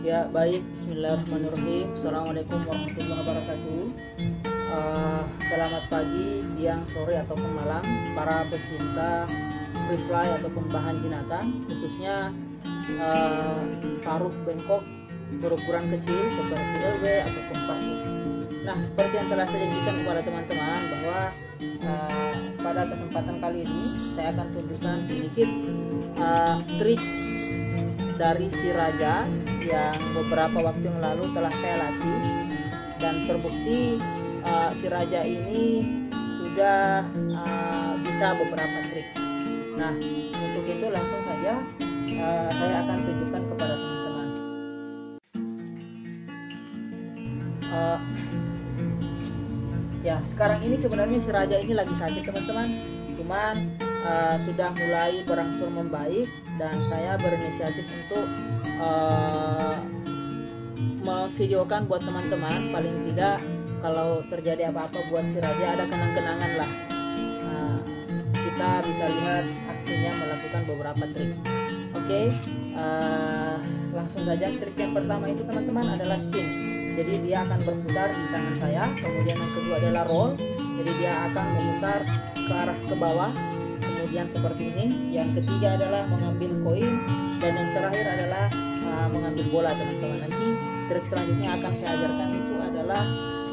Ya, baik. Bismillahirrahmanirrahim. Assalamualaikum warahmatullahi wabarakatuh. Selamat pagi, siang, sore, ataupun malam para pecinta free fly ataupun bahan jinatan, khususnya paruh bengkok berukuran kecil seperti LW ataupun parkir. Nah, seperti yang telah saya janjikan kepada teman-teman bahwa pada kesempatan kali ini saya akan tunjukkan sedikit trik dari si raja yang beberapa waktu yang lalu telah saya latih, dan terbukti si raja ini sudah bisa beberapa trik. Nah, untuk itu langsung saja saya akan tunjukkan kepada teman-teman. Ya, sekarang ini sebenarnya si raja ini lagi sakit teman-teman, cuman sudah mulai berangsur membaik, dan saya berinisiatif untuk memvideokan buat teman-teman. Paling tidak kalau terjadi apa-apa buat si raja ada kenang-kenangan lah. Kita bisa lihat aksinya melakukan beberapa trik. Oke, langsung saja. Trik yang pertama itu teman-teman adalah spin. Jadi dia akan berputar di tangan saya. Kemudian yang kedua adalah roll. Jadi dia akan memutar ke arah ke bawah. Kemudian seperti ini. Yang ketiga adalah mengambil koin, dan yang terakhir adalah mengambil bola teman-teman. Nanti trik selanjutnya akan saya ajarkan itu adalah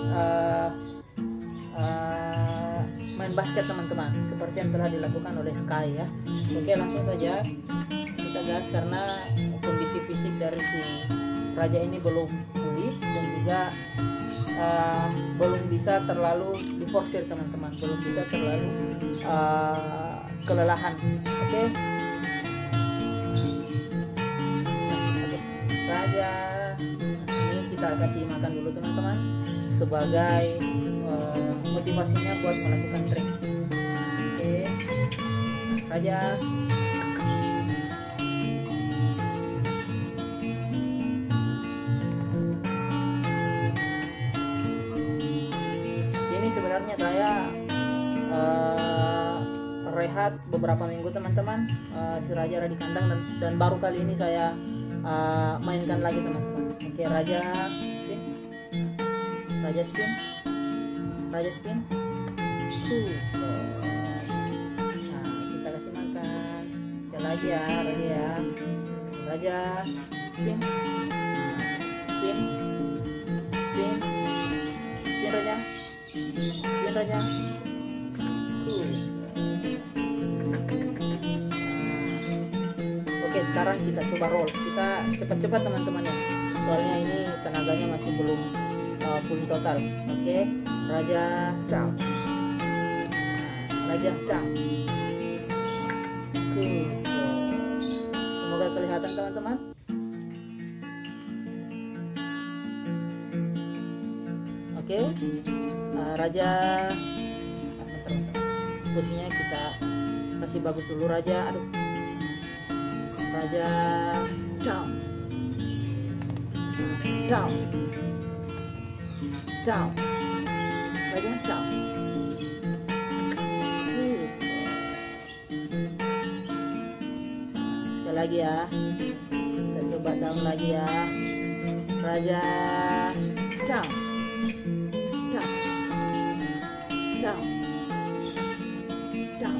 main basket teman-teman, seperti yang telah dilakukan oleh Sky ya. Oke, langsung saja kita gas, karena kondisi fisik dari si raja ini belum pulih, dan juga belum bisa terlalu diforsir teman-teman, belum bisa terlalu kelelahan. Oke. Raja ini kita kasih makan dulu teman-teman, sebagai motivasinya buat melakukan trik. Oke, raja. Ini sebenarnya saya rehat beberapa minggu teman-teman. Si raja ada di kandang, dan baru kali ini saya mainkan lagi teman-teman. Oke, raja spin, raja spin, raja spin. Nah, kita kasih makan sekali lagi ya, raja ya. Raja spin, spin, spin, spin raja, spin raja. Oke, sekarang kita coba roll. Kita cepat-cepat teman-teman ya, soalnya ini tenaganya masih belum full total. Oke, raja down, raja down. Semoga kelihatan teman-teman. Oke, raja posisinya kita kasih bagus dulu. Raja, aduh, raja down, down, down, raja down. Sekali lagi ya, kita coba down lagi ya. Raja down, down, down, down.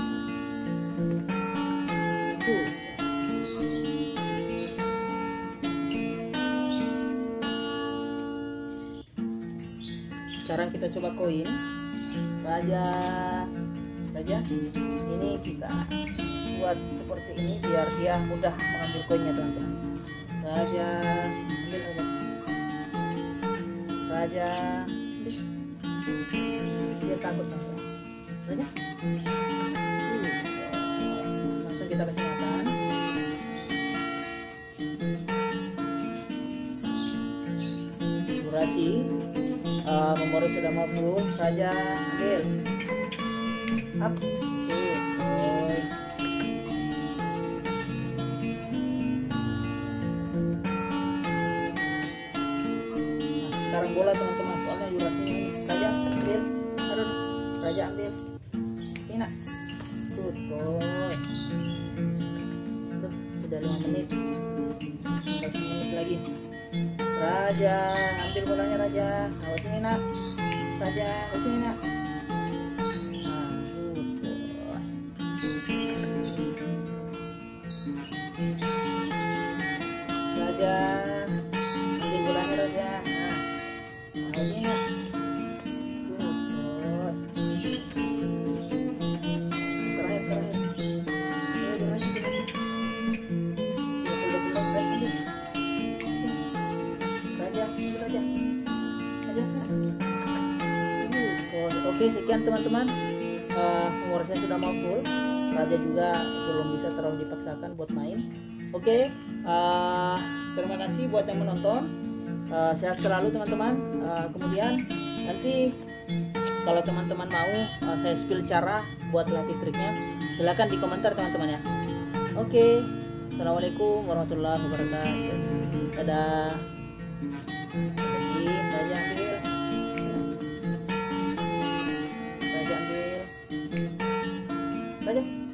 Sekarang kita coba koin. Raja, raja. Ini kita buat seperti ini biar dia mudah mengambil koinnya teman-teman. Raja, ambil raja. Raja, dia takut teman-teman. Raja. Langsung kita kasih makan. Durasi memori sudah mau full. Raja ambil up. Nah, sekarang bola teman-teman, soalnya durasinya ini. Raja ambil, aduh, raja ambil. Ini nak, good boy. Sudah 5 menit, 10 menit lagi. lagi. Raja, ambil bolanya Raja. Awas ini nak. Raja, awas ini nak. Raja, ambil bolanya Raja. Awas ini nak. Oke, sekian teman-teman. Umurnya sudah mau full. Raja juga belum bisa terlalu dipaksakan buat main. Oke, terima kasih buat yang menonton. Sehat selalu teman-teman. Kemudian nanti kalau teman-teman mau saya spill cara buat latih triknya, silahkan di komentar teman-teman ya. Oke, assalamualaikum warahmatullahi wabarakatuh. Dadah. Raja ambil. Raja ambil. Raja.